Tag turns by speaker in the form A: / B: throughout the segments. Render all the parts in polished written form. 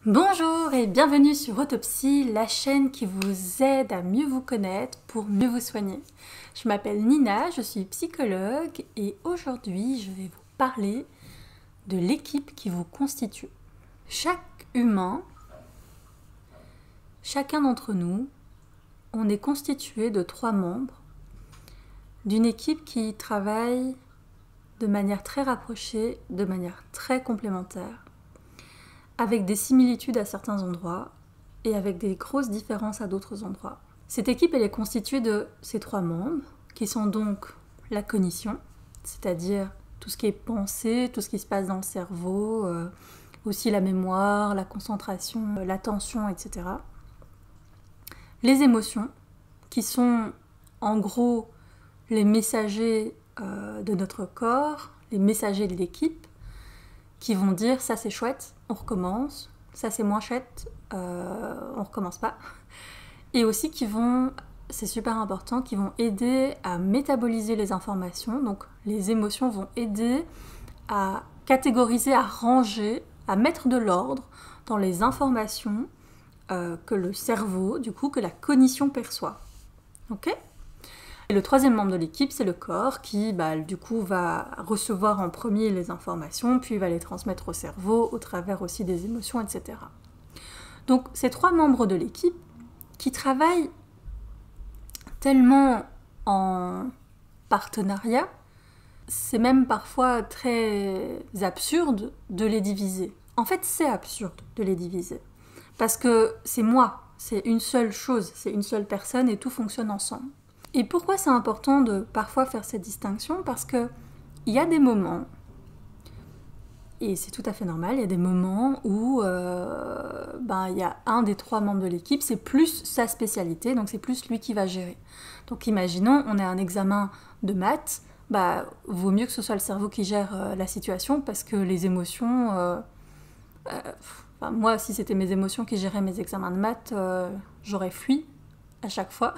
A: Bonjour et bienvenue sur Autopsie, la chaîne qui vous aide à mieux vous connaître pour mieux vous soigner. Je m'appelle Nina, je suis psychologue et aujourd'hui je vais vous parler de l'équipe qui vous constitue. Chaque humain, chacun d'entre nous, on est constitué de 3 membres d'une équipe qui travaille de manière très rapprochée, de manière très complémentaire, avec des similitudes à certains endroits et avec des grosses différences à d'autres endroits. Cette équipe, elle est constituée de ces 3 membres, qui sont donc la cognition, c'est-à-dire tout ce qui est pensée, tout ce qui se passe dans le cerveau, aussi la mémoire, la concentration, l'attention, etc. Les émotions, qui sont en gros les messagers de notre corps, les messagers de l'équipe, qui vont dire ça c'est chouette, on recommence, ça c'est moins chouette, on recommence pas. Et aussi qui vont, c'est super important, qui vont aider à métaboliser les informations. Donc les émotions vont aider à catégoriser, à ranger, à mettre de l'ordre dans les informations que le cerveau, du coup, que la cognition perçoit. Ok ? Et le 3e membre de l'équipe, c'est le corps qui, du coup, va recevoir en premier les informations, puis va les transmettre au cerveau, au travers aussi des émotions, etc. Donc, ces 3 membres de l'équipe qui travaillent tellement en partenariat, c'est même parfois très absurde de les diviser. En fait, c'est absurde de les diviser. Parce que c'est moi, c'est une seule chose, c'est une seule personne et tout fonctionne ensemble. Et pourquoi c'est important de parfois faire cette distinction ? Parce qu'il y a des moments, et c'est tout à fait normal, il y a des moments où il y a un des 3 membres de l'équipe, c'est plus sa spécialité, donc c'est plus lui qui va gérer. Donc imaginons, on a un examen de maths, vaut mieux que ce soit le cerveau qui gère la situation, parce que les émotions... moi, si c'était mes émotions qui géraient mes examens de maths, j'aurais fui à chaque fois.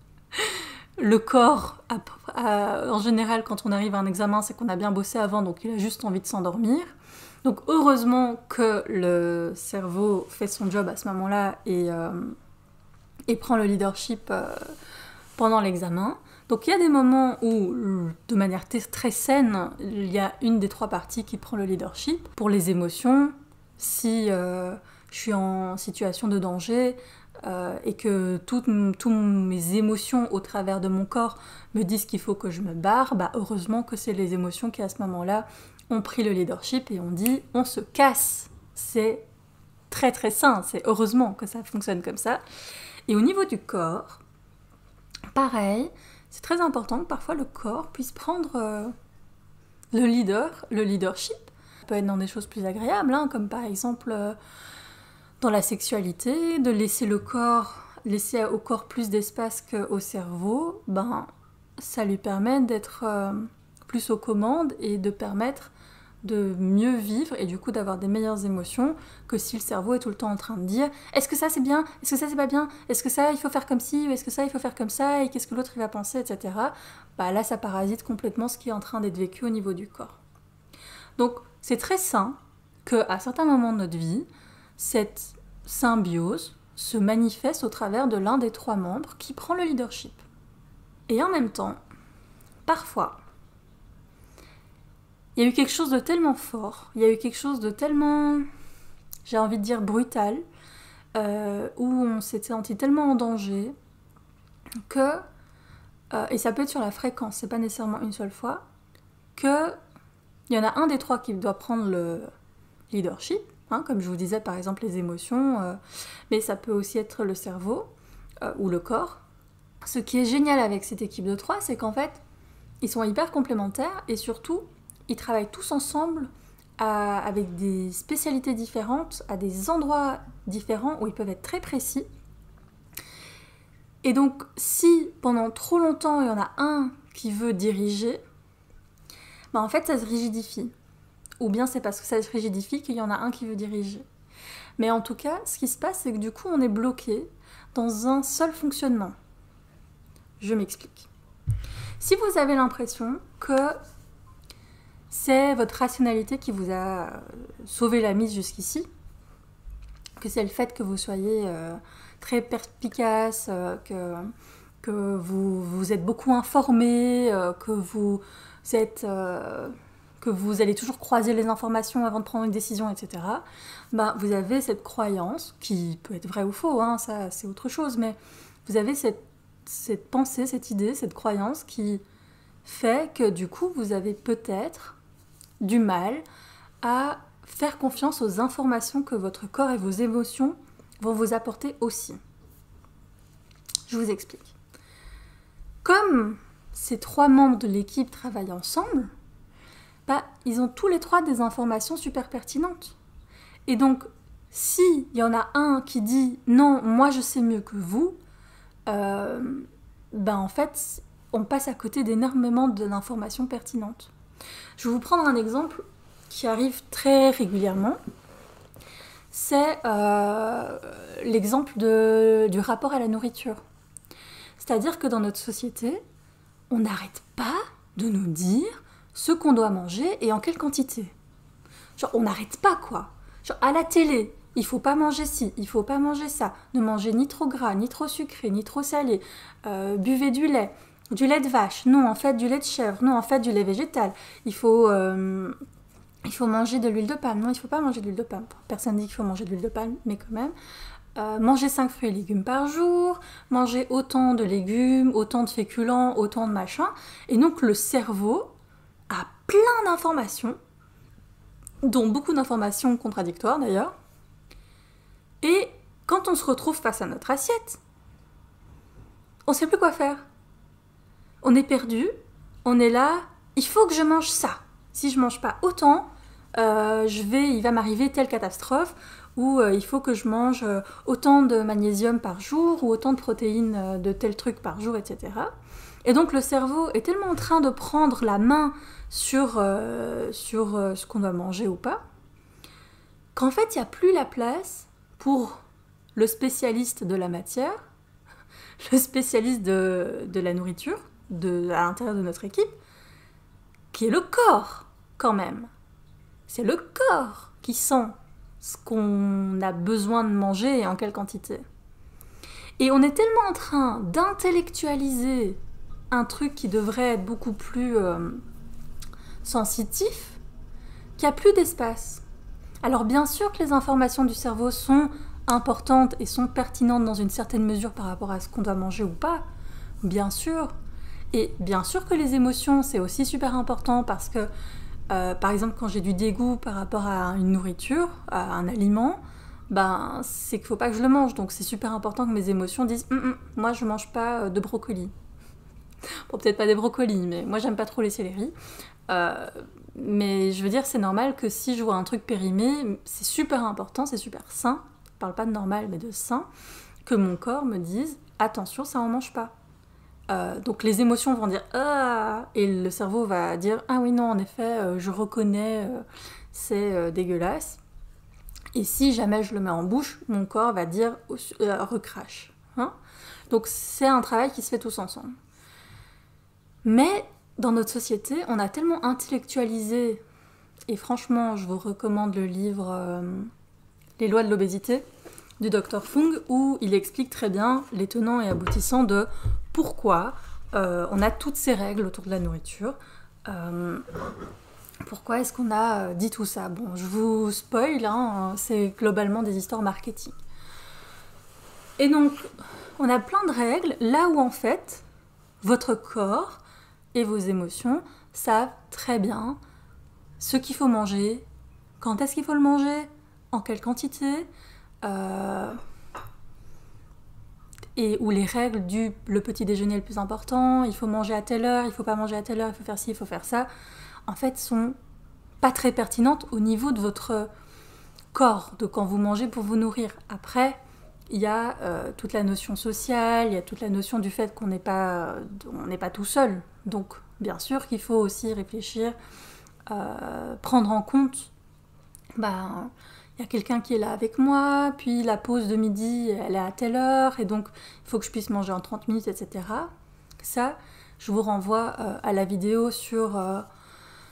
A: Le corps, en général, quand on arrive à un examen, c'est qu'on a bien bossé avant, donc il a juste envie de s'endormir. Donc heureusement que le cerveau fait son job à ce moment-là et prend le leadership pendant l'examen. Donc il y a des moments où, de manière très saine, il y a une des 3 parties qui prend le leadership. Pour les émotions, si je suis en situation de danger, et que toutes mes émotions au travers de mon corps me disent qu'il faut que je me barre, heureusement que c'est les émotions qui à ce moment-là ont pris le leadership et ont dit on se casse. C'est très très sain, c'est heureusement que ça fonctionne comme ça. Et au niveau du corps, pareil, c'est très important que parfois le corps puisse prendre le leadership. Ça peut être dans des choses plus agréables, comme par exemple... dans la sexualité, de laisser au corps plus d'espace qu'au cerveau, ça lui permet d'être plus aux commandes et de permettre de mieux vivre et du coup d'avoir des meilleures émotions que si le cerveau est tout le temps en train de dire « Est-ce que ça c'est bien ? Est-ce que ça c'est pas bien ? Est-ce que ça il faut faire comme ci ? Ou est-ce que ça il faut faire comme ça ? Et qu'est-ce que l'autre il va penser, etc. » Là ça parasite complètement ce qui est en train d'être vécu au niveau du corps. Donc c'est très sain qu'à certains moments de notre vie, cette symbiose se manifeste au travers de l'un des 3 membres qui prend le leadership. Et en même temps, parfois, il y a eu quelque chose de tellement fort, il y a eu quelque chose de tellement, j'ai envie de dire brutal, où on s'était senti tellement en danger que, et ça peut être sur la fréquence, c'est pas nécessairement une seule fois, que il y en a un des 3 qui doit prendre le leadership, comme je vous disais par exemple les émotions, mais ça peut aussi être le cerveau ou le corps. Ce qui est génial avec cette équipe de 3, c'est qu'en fait, ils sont hyper complémentaires et surtout, ils travaillent tous ensemble avec des spécialités différentes, à des endroits différents où ils peuvent être très précis. Et donc, si pendant trop longtemps, il y en a un qui veut diriger, en fait, ça se rigidifie. Ou bien c'est parce que ça se rigidifie qu'il y en a un qui veut diriger. Mais en tout cas, ce qui se passe, c'est que du coup, on est bloqué dans un seul fonctionnement. Je m'explique. Si vous avez l'impression que c'est votre rationalité qui vous a sauvé la mise jusqu'ici, que c'est le fait que vous soyez très perspicace, que vous êtes beaucoup informé, que vous allez toujours croiser les informations avant de prendre une décision, etc. Ben, vous avez cette croyance, qui peut être vraie ou faux, hein, ça c'est autre chose, mais vous avez cette pensée, cette idée, cette croyance qui fait que du coup vous avez peut-être du mal à faire confiance aux informations que votre corps et vos émotions vont vous apporter aussi. Je vous explique. Comme ces 3 membres de l'équipe travaillent ensemble, bah, ils ont tous les 3 des informations super pertinentes. Et donc, s'il y en a un qui dit « Non, moi je sais mieux que vous », en fait, on passe à côté d'énormément d'informations pertinentes. Je vais vous prendre un exemple qui arrive très régulièrement. C'est l'exemple du rapport à la nourriture. C'est-à-dire que dans notre société, on n'arrête pas de nous dire ce qu'on doit manger et en quelle quantité. Genre, on n'arrête pas, quoi. Genre, à la télé, il faut pas manger ci, il faut pas manger ça. Ne mangez ni trop gras, ni trop sucré, ni trop salé. Buvez du lait de vache. Non, en fait, du lait de chèvre. Non, en fait, du lait végétal. Il faut manger de l'huile de palme. Non, il ne faut pas manger de l'huile de palme. Personne ne dit qu'il faut manger de l'huile de palme, mais quand même. Manger 5 fruits et légumes par jour, manger autant de légumes, autant de féculents, autant de machins. Et donc le cerveau a plein d'informations, dont beaucoup d'informations contradictoires d'ailleurs. Et quand on se retrouve face à notre assiette, on ne sait plus quoi faire. On est perdu, on est là, il faut que je mange ça. Si je ne mange pas autant, il va m'arriver telle catastrophe, ou il faut que je mange autant de magnésium par jour, ou autant de protéines de tel truc par jour, etc. Et donc le cerveau est tellement en train de prendre la main sur ce qu'on doit manger ou pas, qu'en fait il n'y a plus la place pour le spécialiste de la matière, le spécialiste de la nourriture, à l'intérieur de notre équipe, qui est le corps, quand même. C'est le corps qui sent ce qu'on a besoin de manger et en quelle quantité. Et on est tellement en train d'intellectualiser un truc qui devrait être beaucoup plus sensitif qu'il n'y a plus d'espace. Alors bien sûr que les informations du cerveau sont importantes et sont pertinentes dans une certaine mesure par rapport à ce qu'on doit manger ou pas, bien sûr. Et bien sûr que les émotions, c'est aussi super important parce que, par exemple, quand j'ai du dégoût par rapport à une nourriture, à un aliment, c'est qu'il ne faut pas que je le mange. Donc c'est super important que mes émotions disent « Moi, je ne mange pas de brocoli ». Bon, peut-être pas des brocolis, mais moi, j'aime pas trop les céleris. Mais je veux dire, c'est normal que si je vois un truc périmé, c'est super important, c'est super sain, je parle pas de normal, mais de sain, que mon corps me dise « Attention, ça en mange pas ». Donc les émotions vont dire « Ah !» et le cerveau va dire « Ah oui, non, en effet, je reconnais, c'est dégueulasse ». Et si jamais je le mets en bouche, mon corps va dire « Recrache ». Hein, donc c'est un travail qui se fait tous ensemble. Mais dans notre société, on a tellement intellectualisé, et franchement, je vous recommande le livre « Les lois de l'obésité » du Dr Fung, où il explique très bien les tenants et aboutissants de pourquoi on a toutes ces règles autour de la nourriture. Pourquoi est-ce qu'on a dit tout ça? Bon, je vous spoil, hein, c'est globalement des histoires marketing. Et donc, on a plein de règles, là où en fait, votre corps et vos émotions savent très bien ce qu'il faut manger, quand est-ce qu'il faut le manger, en quelle quantité, et où les règles du le petit déjeuner est le plus important, il faut manger à telle heure, il faut pas manger à telle heure, il faut faire ci, il faut faire ça, en fait sont pas très pertinentes au niveau de votre corps, de quand vous mangez pour vous nourrir. Après, il y a toute la notion sociale, il y a toute la notion du fait qu'on n'est pas tout seul. Donc, bien sûr qu'il faut aussi réfléchir, prendre en compte, il y a quelqu'un qui est là avec moi, puis la pause de midi, elle est à telle heure, et donc il faut que je puisse manger en 30 minutes, etc. Ça, je vous renvoie à la vidéo sur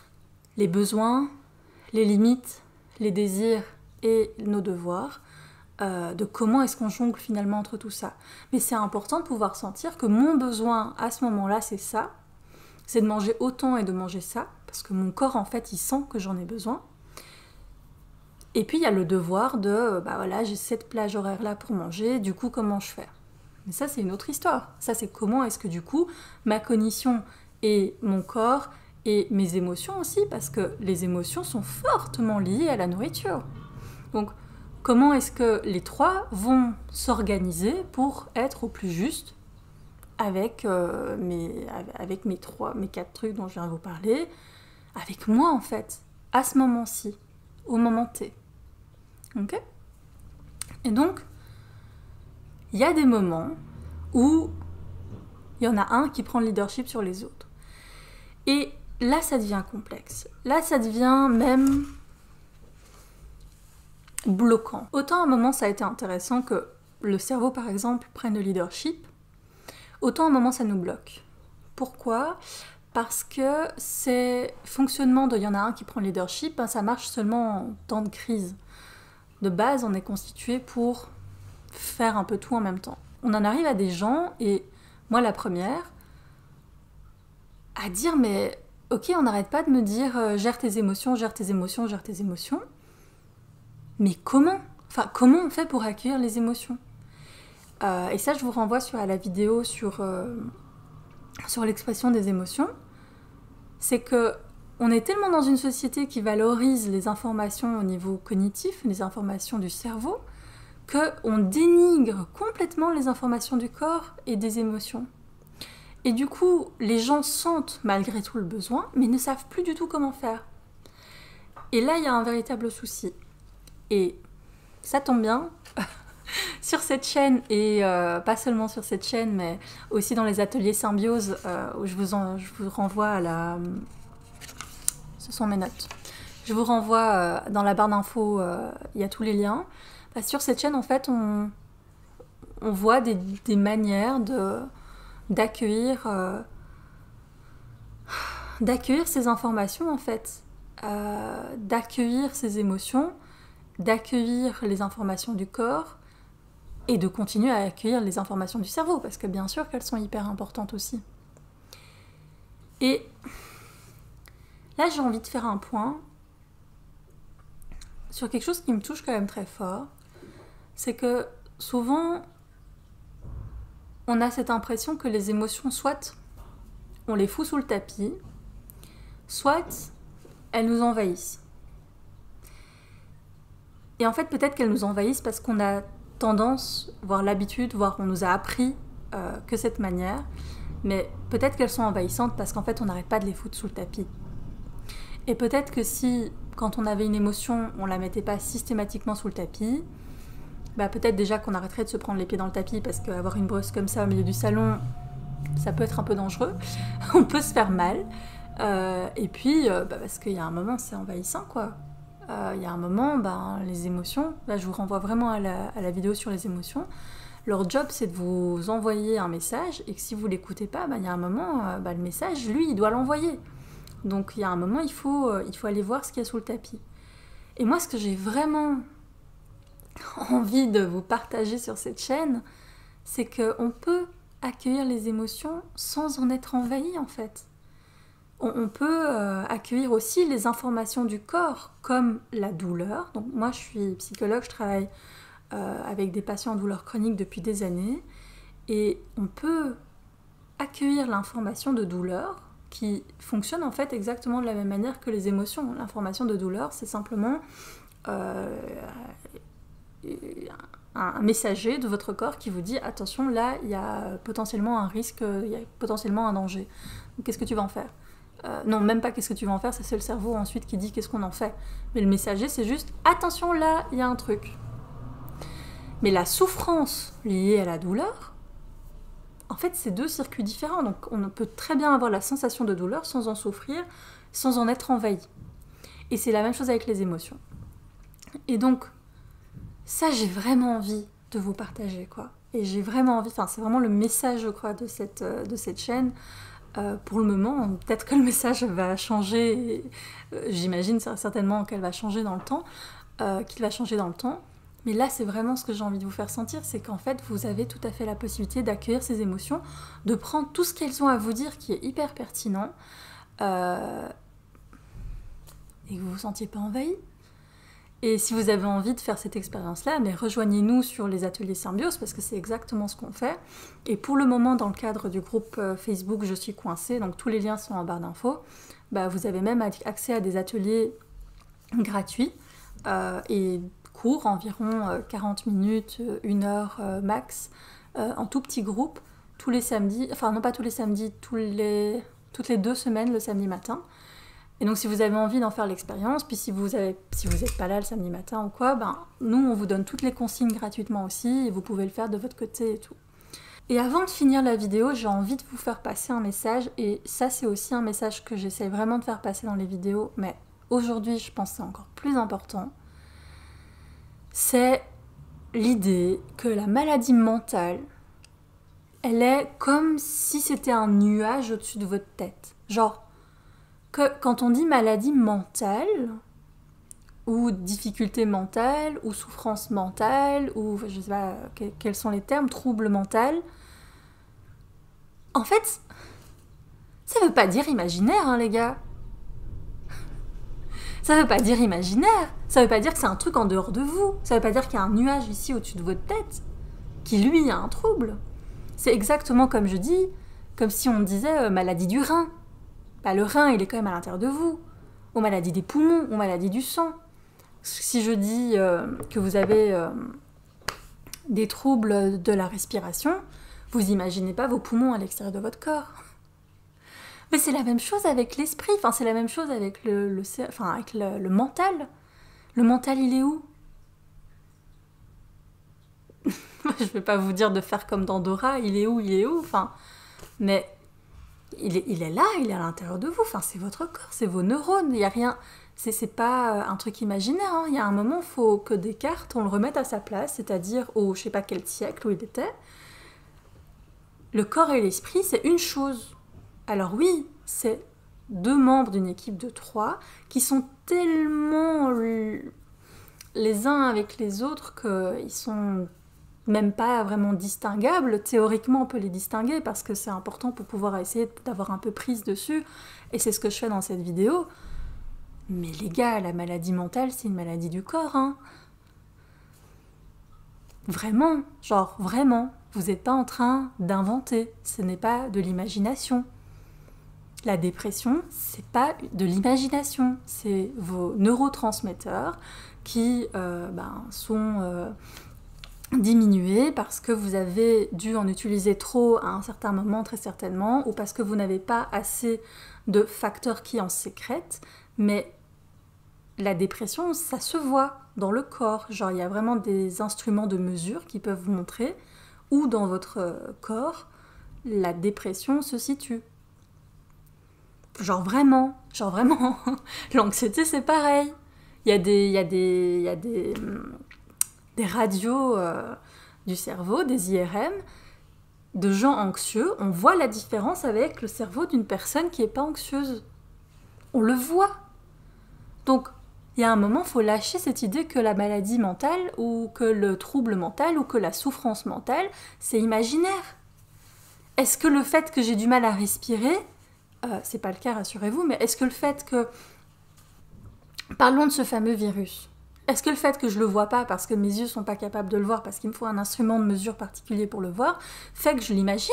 A: les besoins, les limites, les désirs et nos devoirs, de comment est-ce qu'on jongle finalement entre tout ça. Mais c'est important de pouvoir sentir que mon besoin à ce moment-là, c'est ça, c'est de manger autant et de manger ça, parce que mon corps en fait il sent que j'en ai besoin. Et puis il y a le devoir de, bah voilà, j'ai cette plage horaire là pour manger, du coup comment je fais? Mais ça c'est une autre histoire. Ça c'est comment est-ce que du coup ma cognition et mon corps et mes émotions aussi, parce que les émotions sont fortement liées à la nourriture. Donc comment est-ce que les trois vont s'organiser pour être au plus juste avec mes 4 trucs dont je viens de vous parler, avec moi en fait, à ce moment-ci, au moment T. Ok? Et donc, il y a des moments où il y en a un qui prend le leadership sur les autres. Et là, ça devient complexe. Là, ça devient même bloquant. Autant à un moment, ça a été intéressant que le cerveau, par exemple, prenne le leadership, autant à un moment, ça nous bloque. Pourquoi ? Parce que c'est fonctionnement de il y en a un qui prend le leadership, ben, ça marche seulement en temps de crise. De base, on est constitué pour faire un peu tout en même temps. On en arrive à des gens, et moi la première, à dire mais ok, on n'arrête pas de me dire gère tes émotions, gère tes émotions, gère tes émotions. Mais comment ? Enfin, comment on fait pour accueillir les émotions ? Et ça, je vous renvoie à la vidéo sur l'expression des émotions. C'est que on est tellement dans une société qui valorise les informations au niveau cognitif, les informations du cerveau, qu'on dénigre complètement les informations du corps et des émotions. Et du coup, les gens sentent malgré tout le besoin, mais ne savent plus du tout comment faire. Et là, il y a un véritable souci. Et ça tombe bien, sur cette chaîne, et pas seulement sur cette chaîne, mais aussi dans les ateliers Symbiose, où je vous renvoie à la... Ce sont mes notes. Je vous renvoie dans la barre d'infos, il y a tous les liens. Bah, sur cette chaîne, en fait, on voit des manières d'accueillir ces informations, en fait. D'accueillir ces émotions, d'accueillir les informations du corps, et de continuer à accueillir les informations du cerveau, parce que bien sûr qu'elles sont hyper importantes aussi. Et là, j'ai envie de faire un point sur quelque chose qui me touche quand même très fort. C'est que souvent, on a cette impression que les émotions, soit on les fout sous le tapis, soit elles nous envahissent. Et en fait, peut-être qu'elles nous envahissent parce qu'on a tendance, voire l'habitude, voire on nous a appris que cette manière, mais peut-être qu'elles sont envahissantes parce qu'en fait, on n'arrête pas de les foutre sous le tapis. Et peut-être que si, quand on avait une émotion, on la mettait pas systématiquement sous le tapis, bah peut-être déjà qu'on arrêterait de se prendre les pieds dans le tapis, parce qu'avoir une brosse comme ça au milieu du salon, ça peut être un peu dangereux, on peut se faire mal, et puis parce qu'il y a un moment c'est envahissant quoi. Il y a un moment, les émotions, là je vous renvoie vraiment à la vidéo sur les émotions, leur job c'est de vous envoyer un message, et que si vous l'écoutez pas, il y a un moment, le message, lui, il doit l'envoyer. Donc il y a un moment, il faut aller voir ce qu'il y a sous le tapis. Et moi, ce que j'ai vraiment envie de vous partager sur cette chaîne, c'est qu'on peut accueillir les émotions sans en être envahi en fait. On peut accueillir aussi les informations du corps, comme la douleur. Donc moi, je suis psychologue, je travaille avec des patients en douleur chronique depuis des années, et on peut accueillir l'information de douleur qui fonctionne en fait exactement de la même manière que les émotions. L'information de douleur, c'est simplement un messager de votre corps qui vous dit « Attention, là, il y a potentiellement un risque, il y a potentiellement un danger. Qu'est-ce que tu vas en faire ?» Non, même pas qu'est-ce que tu vas en faire, c'est le cerveau ensuite qui dit qu'est-ce qu'on en fait. Mais le messager, c'est juste « Attention, là, il y a un truc. » Mais la souffrance liée à la douleur, en fait, c'est 2 circuits différents. Donc, on peut très bien avoir la sensation de douleur sans en souffrir, sans en être envahi. Et c'est la même chose avec les émotions. Et donc, ça, j'ai vraiment envie de vous partager, quoi. Et j'ai vraiment envie, c'est vraiment le message, je crois, de cette chaîne. Pour le moment, peut-être que le message va changer, j'imagine certainement qu'elle va changer dans le temps, qu'il va changer dans le temps. Mais là, c'est vraiment ce que j'ai envie de vous faire sentir, c'est qu'en fait, vous avez tout à fait la possibilité d'accueillir ces émotions, de prendre tout ce qu'elles ont à vous dire qui est hyper pertinent, et que vous vous sentiez pas envahi. Et si vous avez envie de faire cette expérience-là, mais rejoignez-nous sur les ateliers Symbiose, parce que c'est exactement ce qu'on fait. Et pour le moment, dans le cadre du groupe Facebook Je suis coincée, donc tous les liens sont en barre d'infos, vous avez même accès à des ateliers gratuits et courts, environ 40 minutes, 1 heure max, en tout petit groupe, tous les samedis, enfin non pas tous les samedis, toutes les 2 semaines le samedi matin. Et donc si vous avez envie d'en faire l'expérience, puis si vous n'êtes pas là le samedi matin ou quoi, nous on vous donne toutes les consignes gratuitement aussi, et vous pouvez le faire de votre côté et tout. Et avant de finir la vidéo, j'ai envie de vous faire passer un message, et ça c'est aussi un message que j'essaie vraiment de faire passer dans les vidéos, mais aujourd'hui je pense que c'est encore plus important. C'est l'idée que la maladie mentale, elle est comme si c'était un nuage au-dessus de votre tête. Genre, que quand on dit maladie mentale, ou difficulté mentale, ou souffrance mentale, ou je sais pas quels sont les termes, trouble mental, en fait, ça veut pas dire imaginaire, hein, les gars. Ça veut pas dire imaginaire, ça veut pas dire que c'est un truc en dehors de vous, ça veut pas dire qu'il y a un nuage ici au-dessus de votre tête, qui lui a un trouble. C'est exactement comme je dis, comme si on disait maladie du rein. Le rein, il est quand même à l'intérieur de vous. Ou maladie des poumons, ou maladie du sang. Si je dis que vous avez des troubles de la respiration, vous imaginez pas vos poumons à l'extérieur de votre corps. Mais c'est la même chose avec l'esprit, c'est la même chose avec le mental. Le mental, il est où? Je vais pas vous dire de faire comme dans Dora, il est où, mais il est là, il est à l'intérieur de vous, c'est votre corps, c'est vos neurones, il y a rien, c'est pas un truc imaginaire, hein. Il y a un moment, il faut que Descartes, on le remette à sa place, c'est-à-dire au je sais pas quel siècle où il était. Le corps et l'esprit, c'est une chose. Alors oui, c'est 2 membres d'une équipe de 3 qui sont tellement les uns avec les autres qu'ils sont même pas vraiment distinguables. Théoriquement, on peut les distinguer parce que c'est important pour pouvoir essayer d'avoir un peu prise dessus. Et c'est ce que je fais dans cette vidéo. Mais les gars, la maladie mentale, c'est une maladie du corps, hein. Vraiment, vraiment. Vous n'êtes pas en train d'inventer. Ce n'est pas de l'imagination. La dépression, c'est pas de l'imagination. C'est vos neurotransmetteurs qui sont diminuer parce que vous avez dû en utiliser trop à un certain moment, très certainement, ou parce que vous n'avez pas assez de facteurs qui en sécrètent. Mais la dépression, ça se voit dans le corps. Il y a vraiment des instruments de mesure qui peuvent vous montrer où dans votre corps la dépression se situe. Vraiment. L'anxiété, c'est pareil. Il y a des radios du cerveau, des IRM, de gens anxieux. On voit la différence avec le cerveau d'une personne qui n'est pas anxieuse. On le voit. Donc, il y a un moment, il faut lâcher cette idée que la maladie mentale, ou que le trouble mental, ou que la souffrance mentale, c'est imaginaire. Est-ce que le fait que j'ai du mal à respirer, c'est pas le cas, rassurez-vous, mais est-ce que le fait que... Parlons de ce fameux virus. Est-ce que le fait que je le vois pas parce que mes yeux sont pas capables de le voir, parce qu'il me faut un instrument de mesure particulier pour le voir, fait que je l'imagine?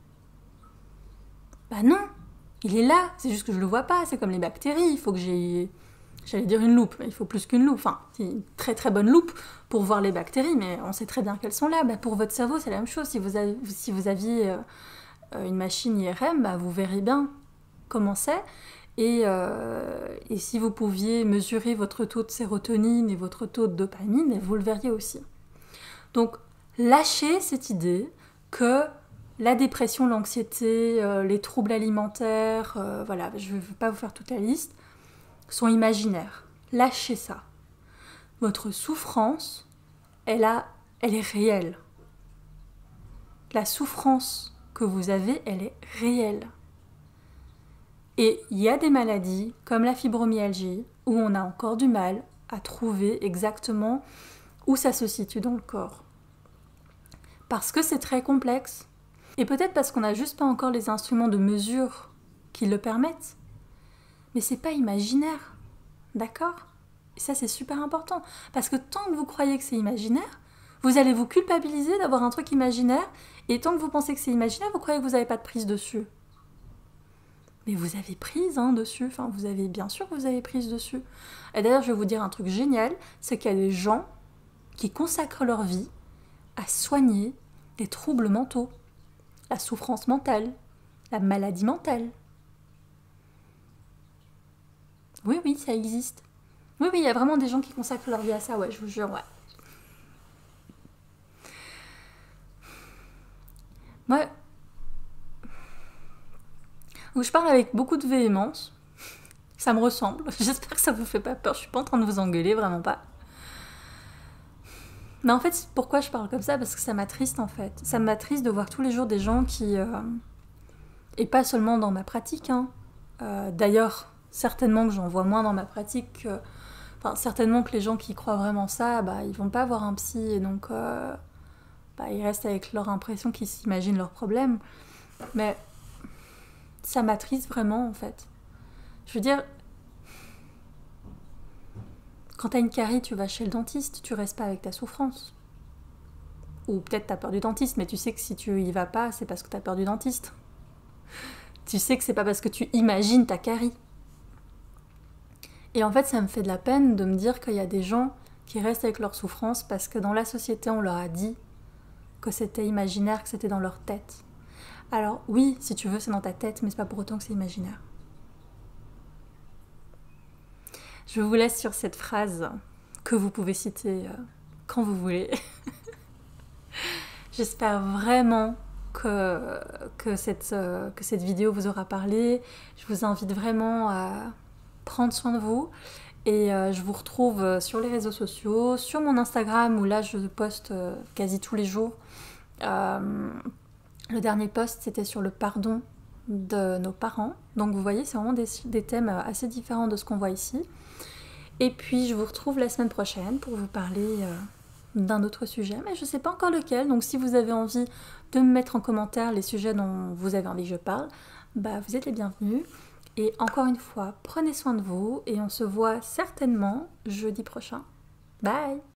A: Non, il est là, c'est juste que je le vois pas, c'est comme les bactéries, il faut que j'allais dire une loupe, mais il faut plus qu'une loupe, c'est une très très bonne loupe pour voir les bactéries, mais on sait très bien qu'elles sont là. Pour votre cerveau, c'est la même chose, si vous aviez une machine IRM, vous verrez bien comment c'est. Et si vous pouviez mesurer votre taux de sérotonine et votre taux de dopamine, vous le verriez aussi. Donc, lâchez cette idée que la dépression, l'anxiété, les troubles alimentaires, je ne vais pas vous faire toute la liste, sont imaginaires. Lâchez ça. Votre souffrance, elle est réelle. La souffrance que vous avez, elle est réelle. Et il y a des maladies, comme la fibromyalgie, où on a encore du mal à trouver exactement où ça se situe dans le corps. Parce que c'est très complexe. Et peut-être parce qu'on n'a juste pas encore les instruments de mesure qui le permettent. Mais c'est pas imaginaire. D'accord ? Et ça, c'est super important. Parce que tant que vous croyez que c'est imaginaire, vous allez vous culpabiliser d'avoir un truc imaginaire. Et tant que vous pensez que c'est imaginaire, vous croyez que vous n'avez pas de prise dessus. Mais vous avez prise dessus. Enfin, bien sûr que vous avez prise dessus. Et d'ailleurs, je vais vous dire un truc génial, c'est qu'il y a des gens qui consacrent leur vie à soigner les troubles mentaux, la souffrance mentale, la maladie mentale. Oui, oui, ça existe. Oui, oui, il y a vraiment des gens qui consacrent leur vie à ça, ouais, je vous jure, ouais. Moi, je parle avec beaucoup de véhémence. Ça me ressemble. J'espère que ça vous fait pas peur. Je suis pas en train de vous engueuler, vraiment pas. Mais en fait, pourquoi je parle comme ça ? Parce que ça m'attriste, en fait. Ça m'attriste de voir tous les jours des gens qui... et pas seulement dans ma pratique, d'ailleurs, certainement que j'en vois moins dans ma pratique. Enfin, certainement que les gens qui croient vraiment ça, ils vont pas voir un psy, et donc ils restent avec leur impression qu'ils s'imaginent leurs problèmes. Mais ça m'attriste vraiment, en fait. Je veux dire, quand t'as une carie, tu vas chez le dentiste, tu restes pas avec ta souffrance. Ou peut-être t'as peur du dentiste, mais tu sais que si tu y vas pas, c'est parce que t'as peur du dentiste. Tu sais que c'est pas parce que tu imagines ta carie. Et en fait, ça me fait de la peine de me dire qu'il y a des gens qui restent avec leur souffrance parce que dans la société, on leur a dit que c'était imaginaire, que c'était dans leur tête. Alors oui, si tu veux, c'est dans ta tête, mais c'est pas pour autant que c'est imaginaire. Je vous laisse sur cette phrase que vous pouvez citer quand vous voulez. J'espère vraiment que cette vidéo vous aura parlé. Je vous invite vraiment à prendre soin de vous. Et je vous retrouve sur les réseaux sociaux, sur mon Instagram où là je poste quasi tous les jours. Le dernier post c'était sur le pardon de nos parents. Donc vous voyez, c'est vraiment des thèmes assez différents de ce qu'on voit ici. Et puis je vous retrouve la semaine prochaine pour vous parler d'un autre sujet, mais je ne sais pas encore lequel. Donc si vous avez envie de me mettre en commentaire les sujets dont vous avez envie que je parle, vous êtes les bienvenus. Et encore une fois, prenez soin de vous et on se voit certainement jeudi prochain. Bye!